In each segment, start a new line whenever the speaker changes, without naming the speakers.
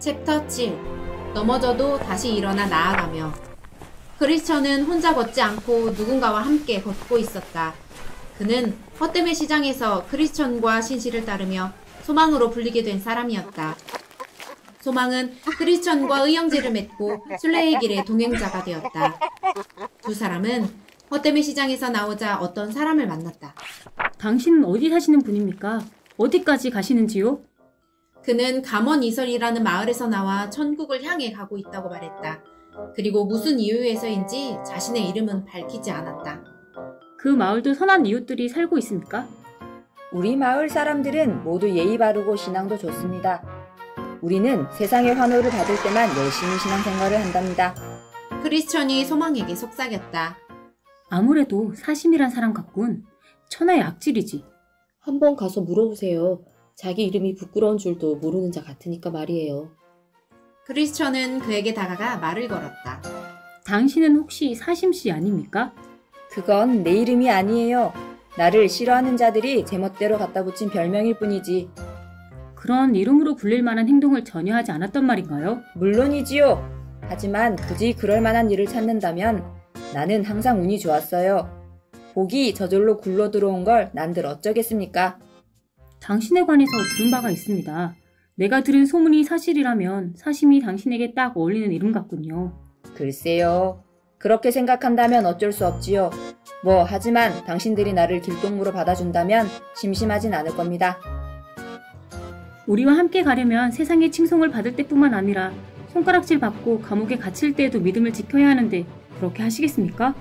챕터 7. 넘어져도 다시 일어나 나아가며. 크리스천은 혼자 걷지 않고 누군가와 함께 걷고 있었다. 그는 헛되의 시장에서 크리스천과 신실을 따르며 소망으로 불리게 된 사람이었다. 소망은 크리스천과 의형제를 맺고 순례의 길의 동행자가 되었다. 두 사람은 헛되의 시장에서 나오자 어떤 사람을 만났다.
당신은 어디 사시는 분입니까? 어디까지 가시는지요?
그는 감원이설이라는 마을에서 나와 천국을 향해 가고 있다고 말했다. 그리고 무슨 이유에서인지 자신의 이름은 밝히지 않았다.
그 마을도 선한 이웃들이 살고 있습니까?
우리 마을 사람들은 모두 예의 바르고 신앙도 좋습니다. 우리는 세상의 환호를 받을 때만 열심히 신앙생활을 한답니다.
크리스천이 소망에게 속삭였다.
아무래도 사심이란 사람 같군. 천하의 악질이지.
한번 가서 물어보세요. 자기 이름이 부끄러운 줄도 모르는 자 같으니까 말이에요.
크리스천은 그에게 다가가 말을 걸었다.
당신은 혹시 사심씨 아닙니까?
그건 내 이름이 아니에요. 나를 싫어하는 자들이 제멋대로 갖다 붙인 별명일 뿐이지.
그런 이름으로 불릴 만한 행동을 전혀 하지 않았단 말인가요?
물론이지요. 하지만 굳이 그럴 만한 일을 찾는다면 나는 항상 운이 좋았어요. 복이 저절로 굴러 들어온 걸 난들 어쩌겠습니까?
당신에 관해서 들은 바가 있습니다. 내가 들은 소문이 사실이라면 사심이 당신에게 딱 어울리는 이름 같군요.
글쎄요. 그렇게 생각한다면 어쩔 수 없지요. 하지만 당신들이 나를 길동무로 받아준다면 심심하진 않을 겁니다.
우리와 함께 가려면 세상의 칭송을 받을 때뿐만 아니라 손가락질 받고 감옥에 갇힐 때에도 믿음을 지켜야 하는데 그렇게 하시겠습니까?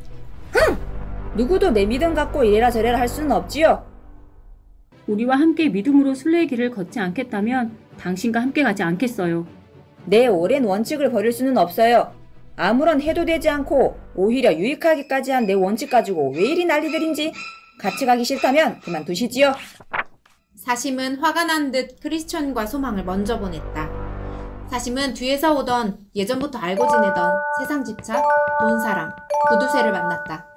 누구도 내 믿음 갖고 이래라 저래라 할 수는 없지요.
우리와 함께 믿음으로 순례의 길을 걷지 않겠다면 당신과 함께 가지 않겠어요.
내 오랜 원칙을 버릴 수는 없어요. 아무런 해도 되지 않고 오히려 유익하기까지 한 내 원칙 가지고 왜 이리 난리들인지. 같이 가기 싫다면 그만두시지요.
사심은 화가 난 듯 크리스천과 소망을 먼저 보냈다. 사심은 뒤에서 오던 예전부터 알고 지내던 세상 집착, 돈사랑, 구두쇠를 만났다.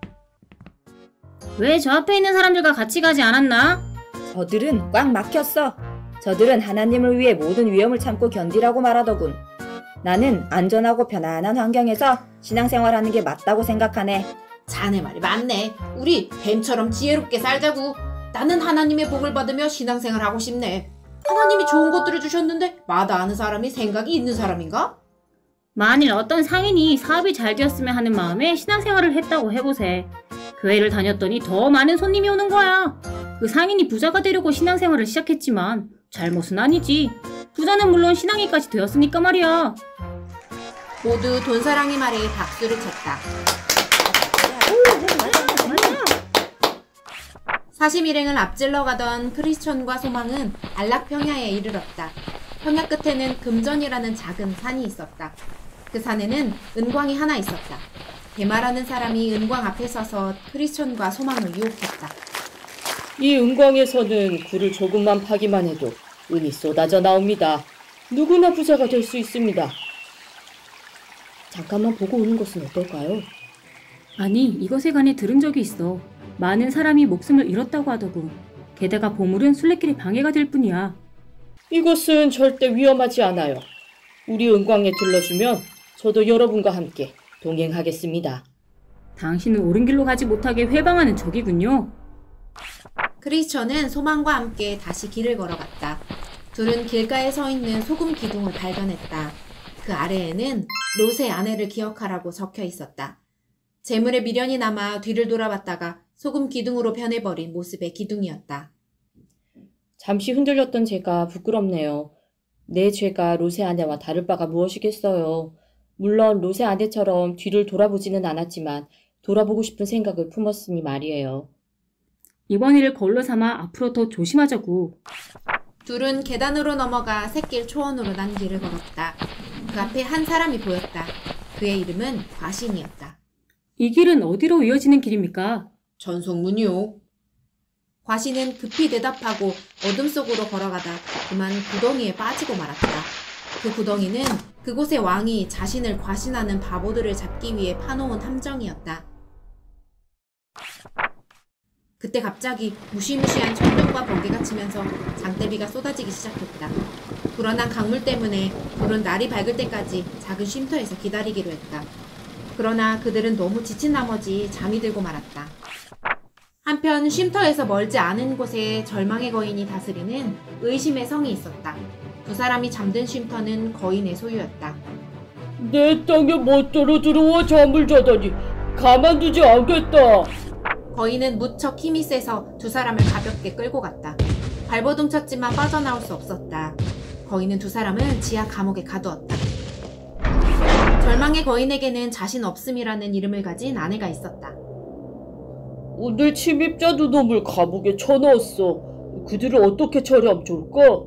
왜 저 앞에 있는 사람들과 같이 가지 않았나?
저들은 꽉 막혔어. 저들은 하나님을 위해 모든 위험을 참고 견디라고 말하더군. 나는 안전하고 편안한 환경에서 신앙생활하는 게 맞다고 생각하네.
자네 말이 맞네. 우리 뱀처럼 지혜롭게 살자고. 나는 하나님의 복을 받으며 신앙생활하고 싶네. 하나님이 좋은 것들을 주셨는데 마다하는 사람이 생각이 있는 사람인가?
만일 어떤 상인이 사업이 잘 되었으면 하는 마음에 신앙생활을 했다고 해보세. 교회를 다녔더니 더 많은 손님이 오는 거야. 그 상인이 부자가 되려고 신앙생활을 시작했지만 잘못은 아니지. 부자는 물론 신앙인까지 되었으니까 말이야.
모두 돈사랑의 말에 박수를 쳤다. 사심 일행을 앞질러 가던 크리스천과 소망은 안락평야에 이르렀다. 평야 끝에는 금전이라는 작은 산이 있었다. 그 산에는 은광이 하나 있었다. 대마라는 사람이 은광 앞에 서서 크리스천과 소망을 유혹했다.
이 은광에서는 굴을 조금만 파기만 해도 은이 쏟아져 나옵니다. 누구나 부자가 될 수 있습니다. 잠깐만 보고 오는 것은 어떨까요?
아니, 이것에 관해 들은 적이 있어. 많은 사람이 목숨을 잃었다고 하더군. 게다가 보물은 순례길에 방해가 될 뿐이야.
이곳은 절대 위험하지 않아요. 우리 은광에 들러주면 저도 여러분과 함께 동행하겠습니다.
당신은 옳은 길로 가지 못하게 회방하는 적이군요.
크리스천은 소망과 함께 다시 길을 걸어갔다. 둘은 길가에 서 있는 소금 기둥을 발견했다. 그 아래에는 롯의 아내를 기억하라고 적혀 있었다. 재물에 미련이 남아 뒤를 돌아봤다가 소금 기둥으로 변해버린 모습의 기둥이었다.
잠시 흔들렸던 제가 부끄럽네요. 내 죄가 롯의 아내와 다를 바가 무엇이겠어요. 물론 롯의 아내처럼 뒤를 돌아보지는 않았지만 돌아보고 싶은 생각을 품었으니 말이에요.
이번 일을 걸로 삼아 앞으로 더 조심하자고.
둘은 계단으로 넘어가 샛길 초원으로 난 길을 걸었다. 그 앞에 한 사람이 보였다. 그의 이름은 과신이었다.
이 길은 어디로 이어지는 길입니까?
전송문이요. 과신은 급히 대답하고 어둠 속으로 걸어가다 그만 구덩이에 빠지고 말았다. 그 구덩이는 그곳의 왕이 자신을 과신하는 바보들을 잡기 위해 파놓은 함정이었다. 그때 갑자기 무시무시한 천둥과 번개가 치면서 장대비가 쏟아지기 시작했다. 불어난 강물 때문에 불은 날이 밝을 때까지 작은 쉼터에서 기다리기로 했다. 그러나 그들은 너무 지친 나머지 잠이 들고 말았다. 한편 쉼터에서 멀지 않은 곳에 절망의 거인이 다스리는 의심의 성이 있었다. 두 사람이 잠든 쉼터는 거인의 소유였다.
내 땅에 멋대로 들어와 잠을 자다니 가만두지 않겠다.
거인은 무척 힘이 세서 두 사람을 가볍게 끌고 갔다. 발버둥 쳤지만 빠져나올 수 없었다. 거인은 두 사람을 지하 감옥에 가두었다. 절망의 거인에게는 자신 없음이라는 이름을 가진 아내가 있었다.
오늘 침입자 두 놈을 감옥에 쳐넣었어. 그들을 어떻게 처리하면 좋을까?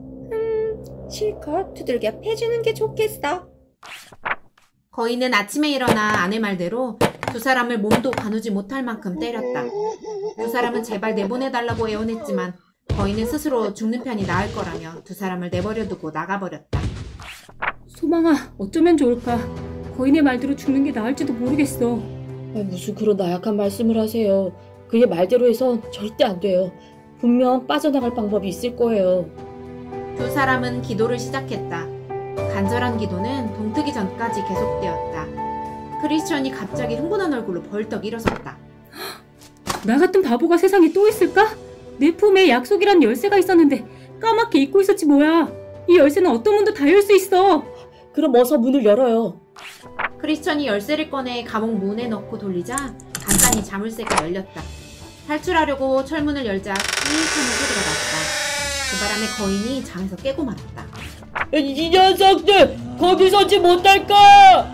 실컷 두들겨 패주는 게 좋겠어.
거인은 아침에 일어나 아내 말대로 두 사람을 몸도 가누지 못할 만큼 때렸다. 두 사람은 제발 내보내달라고 애원했지만 거인은 스스로 죽는 편이 나을 거라며 두 사람을 내버려두고 나가버렸다.
소망아, 어쩌면 좋을까? 거인의 말대로 죽는 게 나을지도 모르겠어.
무슨 그런 나약한 말씀을 하세요. 그의 말대로 해선 절대 안 돼요. 분명 빠져나갈 방법이 있을 거예요.
두 사람은 기도를 시작했다. 간절한 기도는 동트기 전까지 계속되었다. 크리스천이 갑자기 흥분한 얼굴로 벌떡 일어섰다.
나 같은 바보가 세상에 또 있을까? 내 품에 약속이란 열쇠가 있었는데 까맣게 잊고 있었지 뭐야. 이 열쇠는 어떤 문도 다 열 수 있어.
그럼 어서 문을 열어요.
크리스천이 열쇠를 꺼내 감옥 문에 넣고 돌리자 간단히 자물쇠가 열렸다. 탈출하려고 철문을 열자 끼익 하는 소리가 났다. 그 바람에 거인이 잠에서 깨고 말았다.
이 녀석들! 거기 서지 못할까!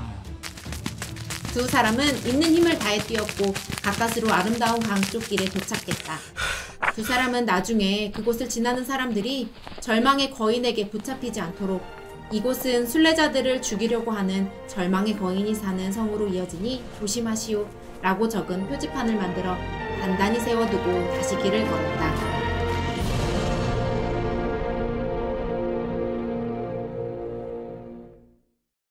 두 사람은 있는 힘을 다해 뛰었고 가까스로 아름다운 강 쪽 길에 도착했다. 두 사람은 나중에 그곳을 지나는 사람들이 절망의 거인에게 붙잡히지 않도록 이곳은 순례자들을 죽이려고 하는 절망의 거인이 사는 성으로 이어지니 조심하시오 라고 적은 표지판을 만들어 단단히 세워두고 다시 길을 걸었다.